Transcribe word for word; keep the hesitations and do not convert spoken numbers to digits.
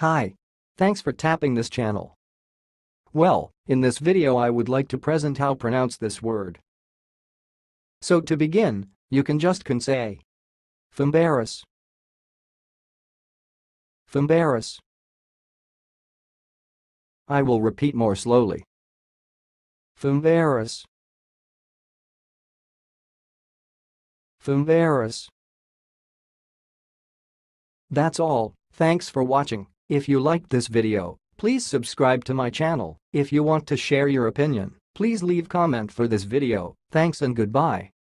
Hi. Thanks for tapping this channel. Well, in this video I would like to present how pronounce this word. So to begin, you can just can say Fimbarrus. Fimbarrus. I will repeat more slowly. Fimbarrus. Fimbarrus. That's all. Thanks for watching. If you liked this video, please subscribe to my channel. If you want to share your opinion, please leave comment for this video. Thanks and goodbye.